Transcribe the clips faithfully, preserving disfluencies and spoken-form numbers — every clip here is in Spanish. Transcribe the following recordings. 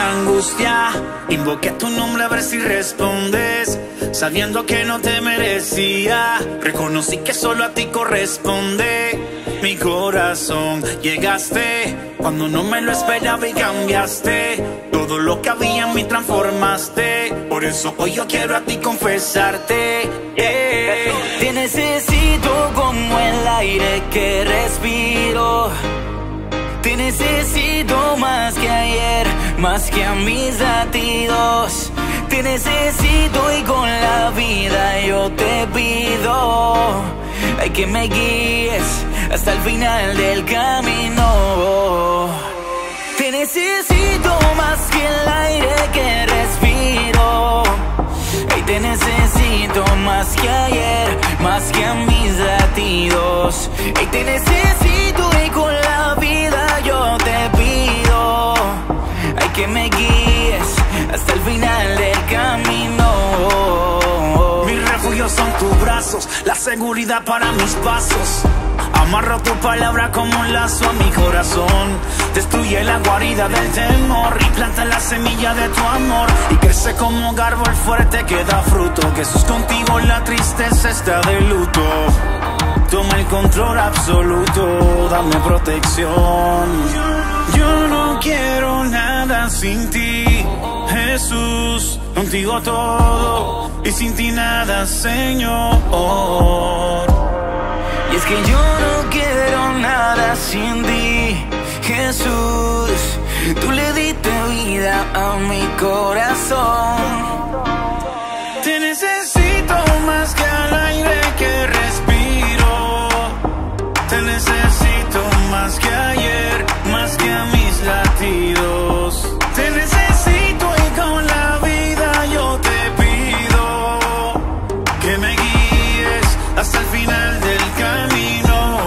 angustia invoqué tu nombre a ver si respondes, sabiendo que no te merecía. Reconocí que solo a ti corresponde mi corazón. Llegaste cuando no me lo esperaba y cambiaste todo lo que había en mí, transformaste. Por eso hoy yo quiero a ti confesarte, yeah. Te necesito como el aire que respiro. Te necesito más que ayer, más que a mis latidos. Te necesito y con la vida yo te pido, ay, que me guíes hasta el final del camino. Te necesito más que el aire que respiro. Ay, te necesito más que ayer, más que a mis latidos. Ay, te necesito y con la vida yo te pido, ay, que me guíes hasta el final del camino. Mis refugios son tus brazos, la seguridad para mis pasos. Amarro tu palabra como un lazo a mi corazón. Destruye la guarida del temor y planta la semilla de tu amor. Y crece como un árbol fuerte que da fruto. Jesús, contigo la tristeza está de luto. Toma el control absoluto, dame protección. Yo no quiero nada sin ti, Jesús. Contigo todo y sin ti nada, Señor. Y es que yo no quiero nada sin ti, Jesús. Tú le diste vida a mi corazón. Te necesito más que al aire que respiro. Te necesito más que ayer, más que a mis latidos. Te necesito y con la vida yo te pido que me guíes hasta el final del camino.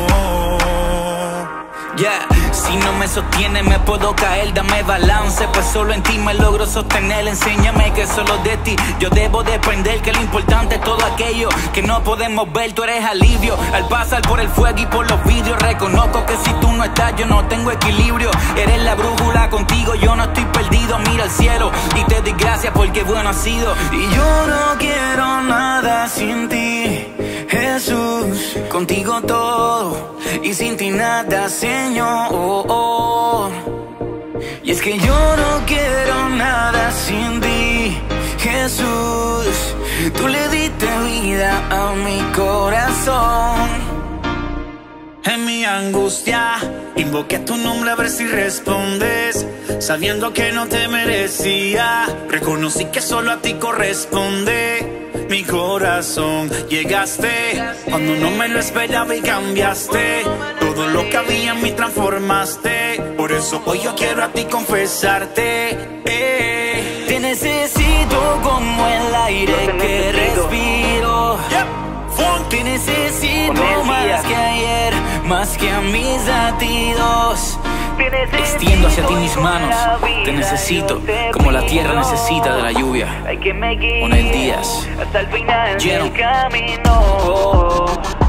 Yeah. Si no me sostiene me puedo caer, dame balance, pues solo en ti me logro sostener. Enséñame que solo de ti yo debo depender, que lo importante es todo aquello que no podemos ver. Tú eres alivio al pasar por el fuego y por los vidrios. Reconozco que si tú no estás yo no tengo equilibrio. Eres la brújula, contigo yo no estoy perdido. Mira al cielo y te doy gracias porque bueno has sido. Y yo no quiero nada sin ti, Jesús. Contigo todo y sin ti nada, Señor. Y es que yo no quiero nada sin ti, Jesús. Tú le diste vida a mi corazón. En mi angustia invoqué tu nombre a ver si respondes, sabiendo que no te merecía. Reconocí que solo a ti corresponde mi corazón. Llegaste cuando no me lo esperaba y cambiaste todo lo que había en mí, transformaste. Por eso hoy yo quiero a ti confesarte, eh. Te necesito como el aire que respiro. Te necesito más que ayer, más que a mis latidos. Extiendo hacia ti mis manos. Te necesito como la tierra necesita de la lluvia. Con el días lleno.